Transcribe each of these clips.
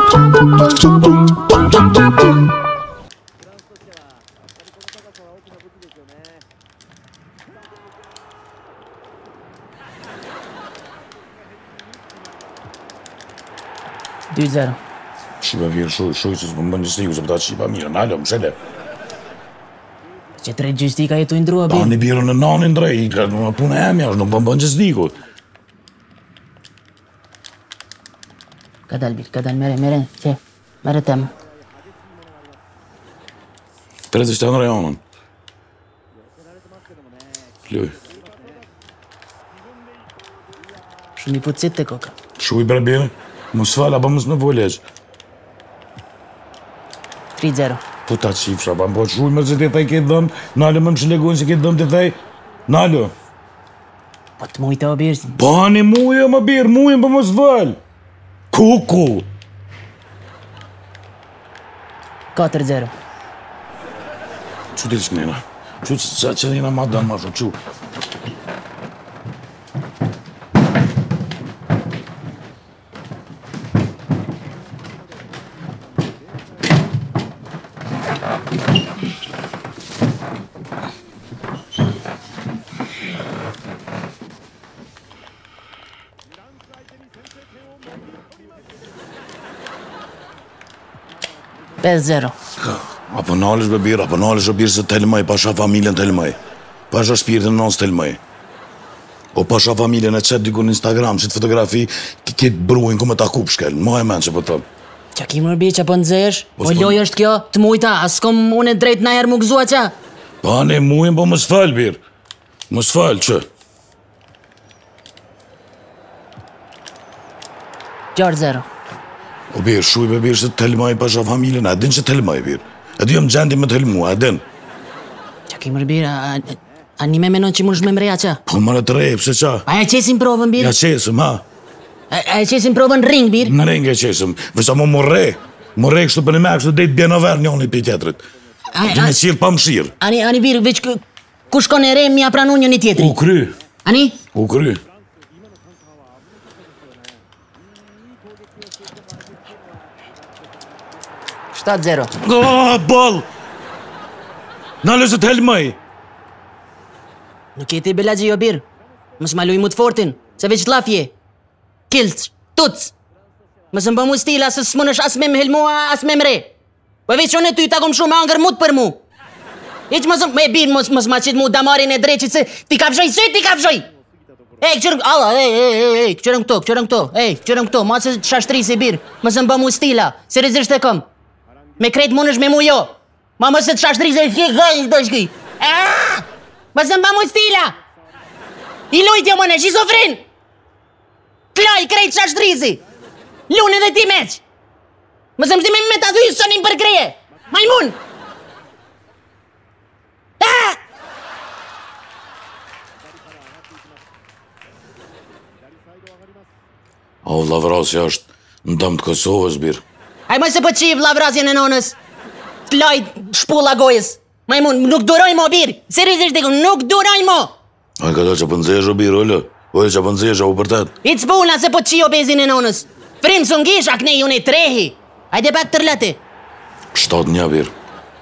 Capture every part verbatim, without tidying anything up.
dy zero. Shiba vjerë shuj, shuj që s'më bënë gjystiku, se përta shiba mirë, nalë, më shele. Që të rejtë gjystika jetu i ndrua, birë. Ta një birë në nanin drej, në punë e emja, nuk më bënë gjystiku. Ka dal, birë, ka dal, mere, mere, që, mere temë. Tretë ishte në rejonën. Luj. Shumë i pucit të koka. Shuj bre birë, më sfal, apo më s'me voleq. tri zero. Po ta qifsha, pa më po shuj më që ti thej këtë dhëmë, nalë më më shlegojnë që këtë dhëmë të thej, nalë. Po të mujta o birë. Po një muje më birë, muje më më s'val. Kuku. katër zero. Që ti që njëna? Që që që njëna ma dënë ma shumë, që? pesë zero. Apo nalësh be birë, apo nalësh o birë se telmaj, pasha familjen telmaj. Pasha shpirtin në nësë telmaj. O pasha familjen e qëtë diku në Instagram, që të fotografi, këtë bruin ku me ta kup shkel, ma e men që po tëmë. Qa ki mërë birë që po nëzesh? O loj është kjo, të mujta, as kom unë e drejt na herë më gëzua qa? Pa ne mujnë, po më s'fal birë. Më s'fal që. gjashtë zero. O birë, shuj be birë se telmaj pasha familjen, a din që telmaj birë. E di jam gjendi me telmu, a din. Qa ki mërë birë, a një me menon që më shme mreja qa? Po më në të rejë, pëse qa? A e qesim provën birë? Ja qesëm, ha? A e qesim provën ring birë? Në ring e qesëm, vësa më më re. Më re kështu për një me kështu dhejtë bjena verë njën i për tjetërit. Gjë me qirë pa më shirë. Ani, ani birë, veç ku shkon e re mi a pranu një një tjetëri? U kry. Ani? U kry. shtatë zero. Ah, bol! Në lëzë të helmaj. Nuk jeti belagji jo birë. Mësë maluj mu të fortin, se veç të lafje. Kilc, tuc. Mësë më bëmu stila, se s'mon është as me më helmu, as me më re. Po veç unë e ty ta kom shumë angër mut për mu. Iq mësë me birë, mësë mësë ma qitë mu damarin e dreqit, se ti kafshoj, se ti kafshoj. Ej, këqërën, alla, ej, ej, ej, ej, këqërën këto, këqërën këto, ej, këqërën këto, ma se shashtri si birë. Mësë më bëmu stila, seriozisht e kom. Me kretë mund është me mu jo. Ma mësë të shashtri se fje gëjnë do shki. Mësë më bëmu stila. I lujt jo mëne, shizofrin. Kloj krejt shashtrizi. Lune dhe ti meq. Mësë më zime me të thuj sonin për kreje. Majmun. O, lavrasja është në dëmë të Kosovës, birë. Aj mësë se po qiv lavrasjen e nonës. Kloj shpulla gojës. Majmun, nuk duroj mo birë. Seriozisht diku, nuk duroj mo. Aj ka da që pëndzesh o birë, ollë. Oje që pëndzesh o përtet. I të spuna se po qio bezin e nonës. Frim së ngish, akne ju ne trehi. Ajde pak tërleti. Shtatë një, birë.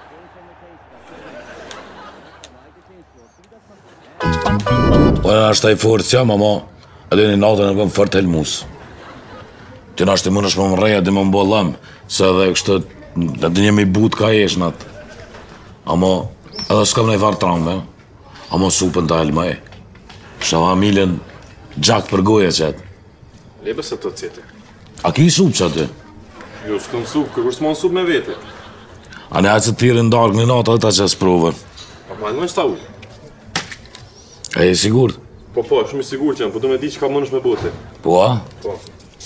Oja është taj forës jam, ama edhe një natën e bëm fort helmus. Ti në ashtë të mund është më më reja dhe më më bo lam, se edhe kështë edhe një mi but ka eshnat. Ama edhe s'kam nej farë tramve, ama supën të helma e. Shë familjen gjak për goje qëtë. Lebe se të cete. A ki supë që aty? Jo, s'kam supë, kërkur s'mon supë me vete. A ne hajtë se të pirë në darkë një natë edhe ta që s'provën. A ma në më shta ujë? E e sigurt? Po po, shumë i sigur që janë, po du me di që ka më nësh me bote. Po a? Po.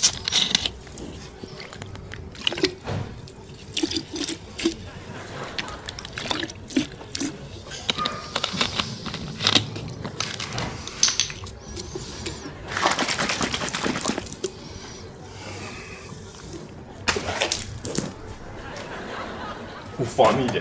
U familje.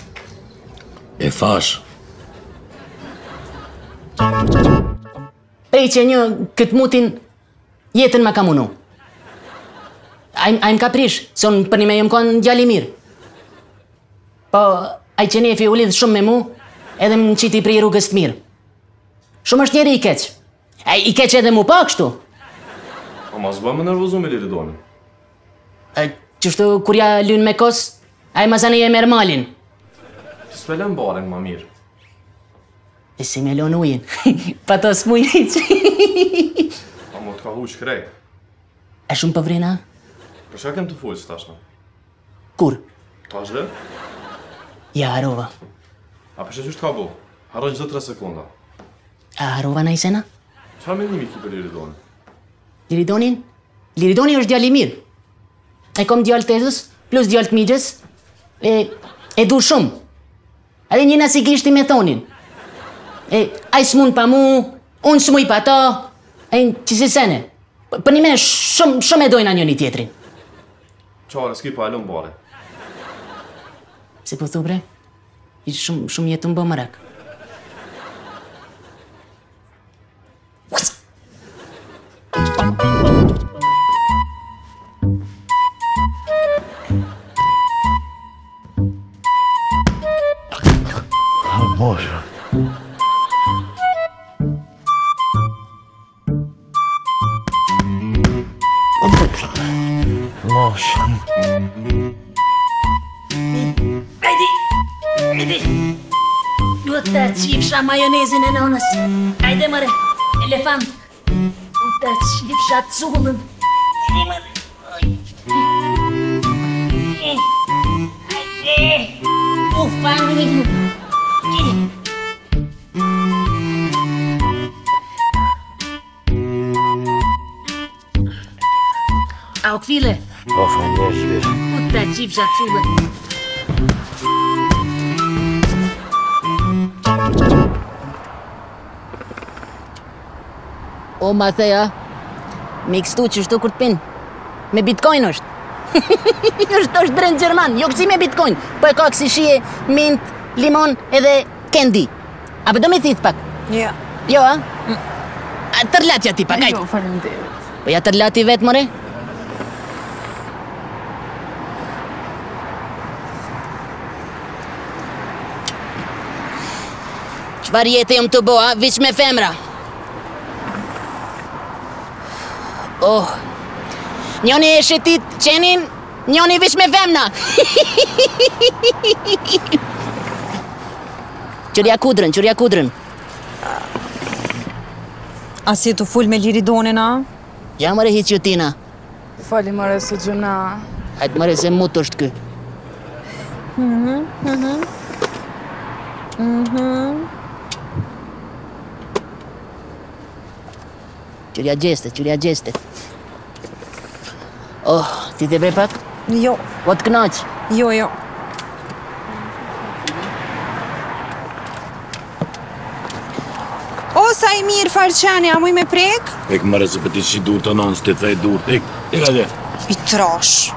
E fash. e që një këtë mutin jetën ma ka munu. A im ka prish, se unë për një me jëmë konë djali mirë. Po, a i që nefi u lidhë shumë me mu, edhe më qiti prej rrugës të mirë. Shumë është njeri i keq. A i keq edhe mu pa kështu. A ma zba me nervozu me Liridonin. Qështu kur ja lynë me kos, a i mazane je merë malin. Ti s'pelen baren ma mirë. E si me lonë ujin, pa to s'muj hiq. A mo t'ka huq krejt. E shumë pëvrina? Për shka kem të fuq tashna? Kur? Tash dhe? Ja, harova. A për që t'ka bo? Harroj çdo tre sekonda. A harova na i sena? Qa mendimi ki për Liridonin? Liridonin? Liridoni është djali mirë. E kom djallë tezës, plus djallë të migjes, e, e du shumë. Edhe njëna si kishti me thonin. E, a i s'mun pa mu, unë s'muj pa ta, e që si sene. Për një me shumë, shumë e dojna njëni tjetrin. Qare, s'ki pa e lëm bare. Si po thu bre? I shumë, shumë jetë më bë mërak. Boże. Boże. Hajdi, hajdi. Duhet të qifsha majonezin e nonës. Hajde mëre, elefant. Duhet të qifsha cullën. Hajde mëre. Hajde. Uffa një. Au këfile. O, fëndesh, bir. Duhet të qifsha cullën. O, ma theja, me i kështu që shtu kur t'pin, me bitcoin është. është është brend Gjerman, jo kësi me bitcoin, po e ka kësi shie, mint, limon edhe candy. A për do me thith pak? Ja. Jo, a? A tërlatja ti pak, ajtë. Jo, faleminderit. Po ja tërlati vetë, more? Qfar jetë jom të boa, viq me femra. Oh, njoni e shetit qenin, njoni vish me femna. Qërja kudrën, qërja kudrën. A si të full me Liridonin, a? Ja mëre hiq jutina. Fali mëre se gjëna. Hajtë mëre se mut është kë. Mhm, mhm. Mhm. Qërja gjestet, qërja gjestet. Oh, ti të bre pak? Jo, Po të knaq. jo, jo. O, sa i mirë farqani, a muj me prek? Ik mëre se për ti që dur të nonë, s'ti thej dur. Ik, ik adje. I trash.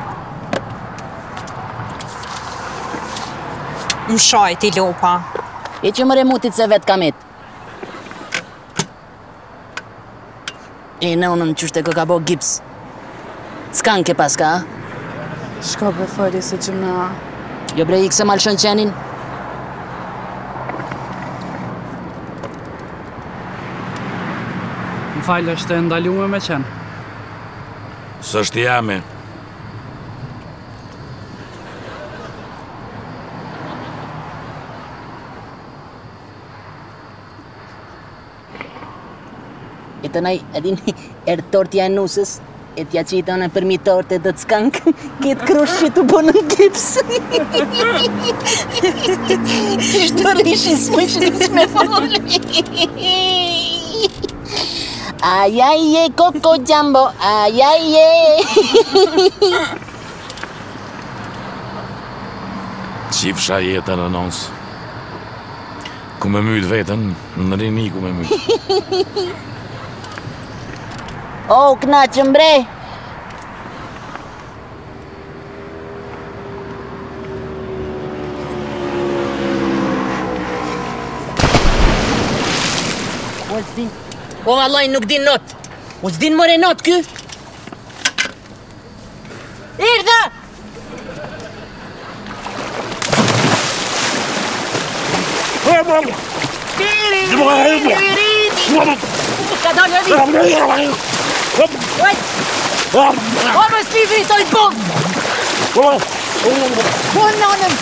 Më shaj ti lopa. E që mëre mutit se vetë kamet. E në unën qështë e kë ka bo gips. S'kan ke paska, a? Shka për fali se gjëna. Jo bre i këse malë shën qenin. Më falë, është e ndalume me qenë. Së është jame. E të naj, edin, erë tortja e nusës, e t'ja qita në përmi torte dhe të skank, këtë krush që të bonë në gips. Shto rishi s'moj që nisë me folë. Ajaj je, koko gjambo, ajaj je. Qifsha jetën e nonës. Ku me mytë vetën, në rini ku me mytë. O, knaqëm bre. What's the... O vallaj nuk din not. O s'din more not ky. Erdha! Ka dalë edhe. O më s'lidri toj bom! O nanëm!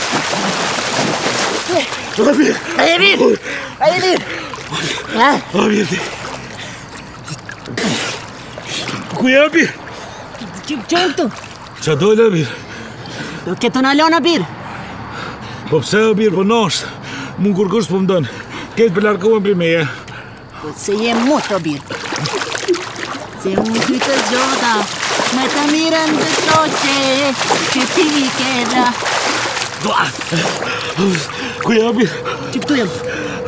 A je mirë? A je mirë? Ha? A mirë. Ku je birë? Që që e këtu? Qa dojle birë? Do këtë në alona birë. Po pse e birë, po nashtë. Mun kur kërës po më dënë. Ketë për larkohen për meje. Po se jem mut të birë. Se unë ty të zgjota, me të mirën të qoqe, që ti keda. Ku je birë? Që këtu jem.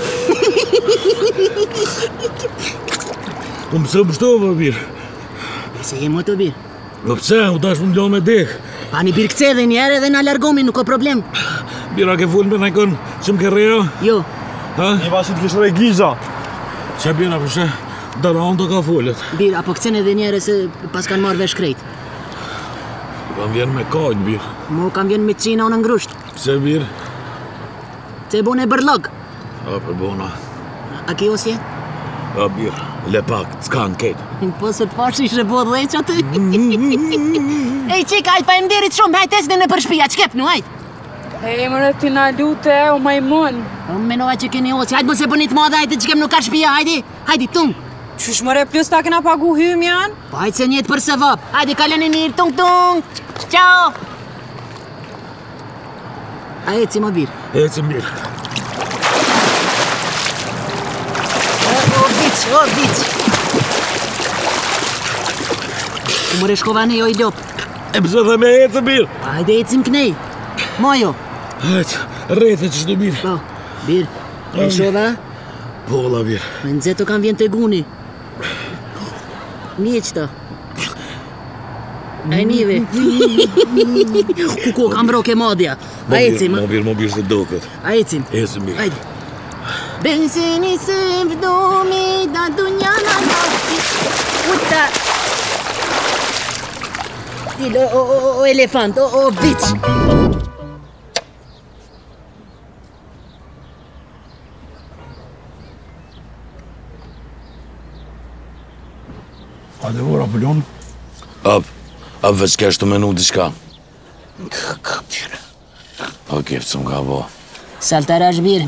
Po mëse më shtova birë. Se jem mut të birë. Po pse, u tash më mlon me dekë. Pa një birë këtëse dhe njerë edhe në largomi, nuk o problem. Bira ke full me najkon që më ke reja? Jo. Ha? Një bashkë të kishë regjiza. Qa bira përshe? Dara onë të ka fullet. Birë, apo këtësen edhe njerë se pas kanë marrë vesh krejt. Kam vjen me kajnë, birë. Mu kam vjen me qina unë ngrusht. Pse, birë? Se bune bërlog. A, për bona. A ki osje? A, birë. Le pak, s'kan ketë. Po se të fash ishe bo dheq aty. Ej, qik, ajt pa e mderit shumë, hajt esni në për shpia, qkep nu, hajt. E mërë ti na lute, o majmun. O menova që keni osje, hajt mos e bënit madhe, hajt e qkem nuk ka shpia, hajdi, hajdi, tung. Qysh mëre plus ta kena pagu hym janë? Po hajt se njetë për se vap, hajdi, kaleni mirë, tung, tung. Ciao. A e ci më birë. E që mirë. O, biq, o, biq. Ku mëre shkova ne jo i lop. E pëse dhe me e që mirë. Hajde e cim knej. Mojo. Hajtë, rrethë që shtu mirë. Po, birë. E shova? Po, la birë. Me nëzeto kam vjen të guni. Mje qëta. A e nive. Kuko, kam roke madja. A ecim. Mo birë, mo birë se do këtë. A ecim. E që mirë. Hajde. Benzini se vdomi da dunjana nafti. Uta. Til, o, o, o elefant, o, o biç. A dhe vora pëllon? Ap, ap veç kesh të menu diçka. O keftë së më ka bo. Saltarash birë.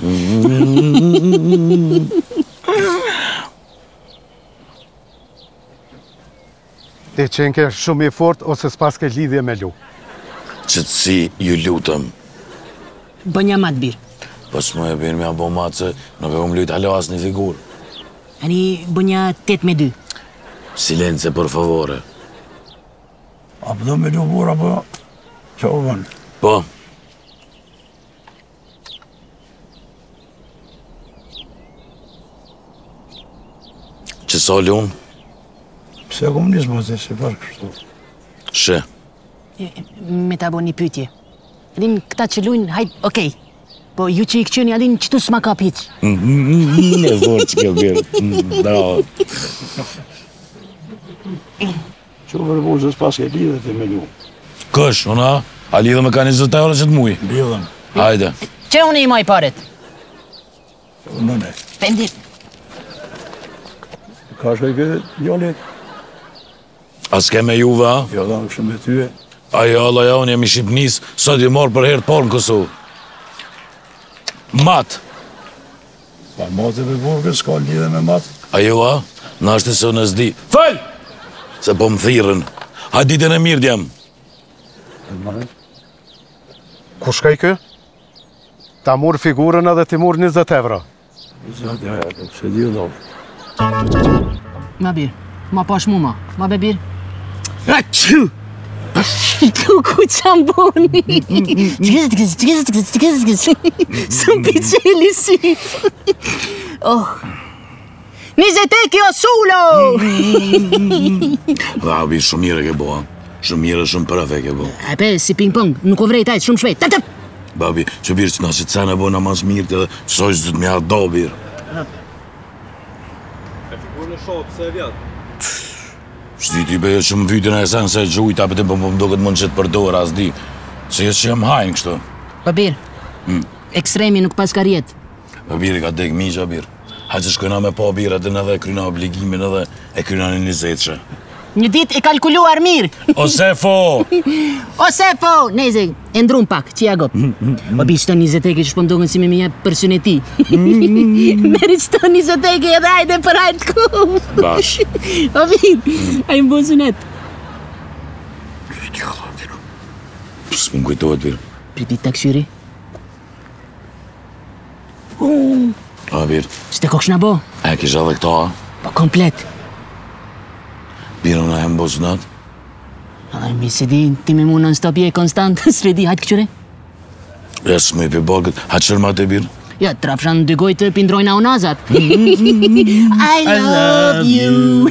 Ti qenë ke shumë i fort ose s'pas ke lidhje me lu. Qëtësi ju lutëm. Bënja matë birë. Po s'mu e birë me a bo matë se nuk e kom lujtë halo as një figurë. Ani bënja tet me dy. Silence, por favore. A përdo me lu bura, po që o vënë? Po. Që soli unë? Pse komunizmë të si farë kështu? Shë. Me ta bo një pytje. Adin këta që lujnë, hajt, okej. Po ju që i këqyni, adin qëtu s'ma ka piq. Në vorë që ke birë. Bravo. Që o vërë se s'pas ke lidhe të me lu. Kësh, una? A lidhe me ka njëzet euro që të mujë? Lidhen. Hajde. Që unë i maj paret? Në ne. Pendit. Ka shkaj këtë jollit? A s'ke me juve, a? Jo, da, shumë me tyje. Ajo, Allah, ja, unë jam i Shqipnis, sot i morë për herë porë në Kosovë. Matë. Pa matë për burgë, s'ka lidhe me matë. Ajo, a? Në është se unë s'di. Fëll! Se po më thirën. Ha ditën e mirë djem. Ku shkaj kë? Ta mur figurën edhe ti mur njëzet evra. Zati, aja, se di o dovë. Ma birë, ma pash mu ma, ma be birë. A që! Tu ku qam boni? Tëgëzë, tëgëzë, tëgëzë, tëgëzë, tëgëzë, tëgëzë. Së më piqeli si. Oh. Nizet e kjo sulo! Babi, shumë mire ke bo, a? Shumë mire, shumë përave ke bo. E pe, si ping-pong, nuk o vrejt ajtë, shumë shpejt. Tëp, tëp! Babi, që birë që nëse të cene bo në mas mirë të dhe sojës dhëtë me atë do birë. në shopë, se e vjetë. Shti ti bejo që më vytin e sen se gjujt, apë të më do këtë mund që të përdor, as di. Se jesë që jam hajnë kështu. Babir, ekstremi nuk pas ka rjetë. Babiri ka dek migja, bir. Ha që shkojna me pa birë edhe edhe kryna obligimin edhe e kryna një nizetëshe. Një dit e kalkuluar mirë. Ose fo! Ose fo! Neze, e ndrum pak, që ja gop. O bi qëto nizeteke që shpëndogën si me mi jep për syneti. Meri qëto nizeteke edhe hajde për hajtë ku. Bash. O bi, a i më bon synet. Së më kujtohet, bir. Priti të këshyri. A, bir. Që te koksh në bo? E kisha dhe këta, a? Po komplet. Birë në e më bosunat. A mi se di, ti me mu non stop je konstant, s'vedi, hajtë këqyre? Ja, së më i për bakët. Ha qërë ma të birë? Ja, trafshan dy gojtë pindrojnë a unazat. I love you.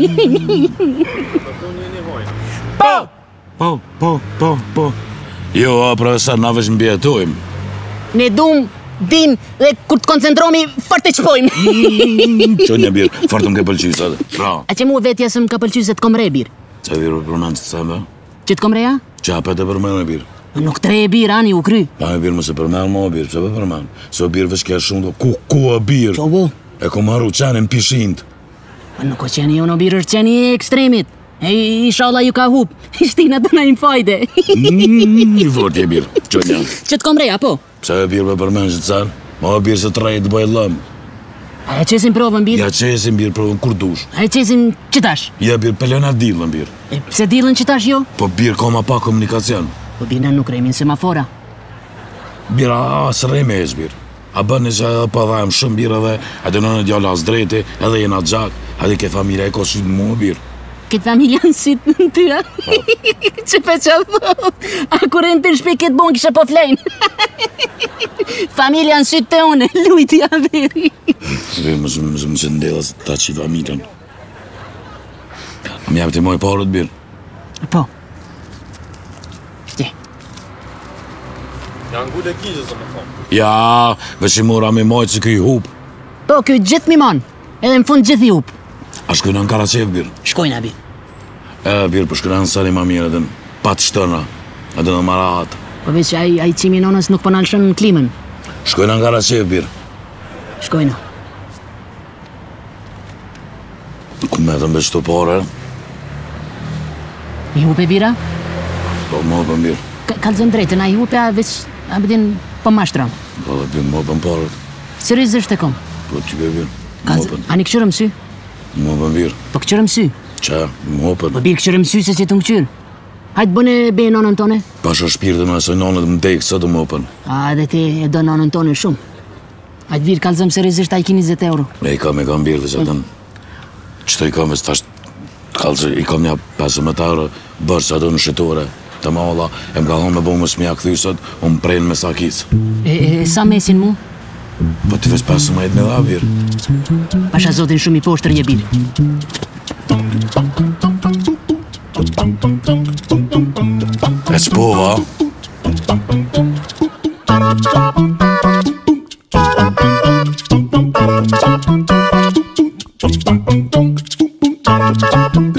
Po! Po, po, po, po. Jo, a, profesor, na vesh mbjetojmë. Ne dum, dim dhe kur të koncentromi, fort e qpojmë. Qo një birë, fort më ke pëlqy, sa dhe. Pra. A që mu vetja se më ka pëlqy se të kom re, bir. Qa birë për përmanë që të seme? Që të kom reja? Qa apet e përmanë e birë? Nuk të re e bir, ani u kry. Pa me birë më se përmanë më o birë, që për përmanë? Se o birë vesh kja shumë do, ku, ku o birë? Qo bo? E ku marru qanin pishind. Nuk o qeni jo në birë, është qeni e ekstremit. E inshallah ju ka hup, shtina të na im fajde. Një fort je birë, qo një. Që të kom reja, po? Pse e birë për përmanë që të sarë? Ma o birë se të rejtë bëjë lëmë. A e qesin provën, bir? Ja qesin birë provën kur dush. A e qesin qëtash? Ja birë pelena dilën birë. E pse dilën qëtash jo? Po birë ka ma pa komunikacion. Po bina nuk remin semafora. Birë, a, së rejme e birë. A bënë që edhe pa dhajmë shumë birë edhe a të nënë djalla as drejti edhe jena gjak, a dhe ke familja e ko sytë mu birë. Këtë familja në sytë në tyra. Që pe që thot, a kuren të shpe këtë bon kështë po flejnë. Familja në sytë të une, lujti a veri. Birë, më shumë më që ndela se ta që familjen. A më jabë të moj parët, birë. Po. Shti. Janë gulle kizë, se më thonë. Ja, veç i mora me mojtë që këj hup. Po, kjo gjithë mi mon, edhe në fund gjithë i up. A shkojnë në Karaqev, birë. Shkojnë abi. E, birë, për shkojnë në sari ma mirë edhe në patë shtëna, edhe në marahat. Po veç aj, aj qimi nonës nuk po nalëshën në klimën. Shkojnë në Karaqev, birë. Shkojnë. Ku me të mbeç të pare, I hupe bira? po më hopën birë. Ka- Kalzëm drejtën, a i hupe a veç, a bëdin po mashtram. Po dhe birë, më hopën parët. Seriozisht e kom. Po ty be birë, më Kalzëm, hopën. a një këqyrëm sy? Më hopën birë. Po këqyrëm sy. Qa, më hopën. Po birë këqyrëm sy se që të më këqyrë. Hajtë bëne be nonën tone. Pasha shpirë në asoj nonët më dekë, sa të më hopën. A edhe ti e do nonën tone shumë. Hajtë birë kalzëm seriozisht a i ki njëzet euro. E i kam e kam birë dhe që atën. Qëto i kam e stash kalzë, i kam një pesëmbëdhjetë euro bërë që ato në shqitore. Të ma olla, e më ka thonë me bo më smja këthysët, unë prejnë me sakis. E, e sa mesin mu? Po të vesh pesëmbëdhjetë me dha birë. Pasha zotin shumë i poshtër je birë. E s'po, va? Thank you.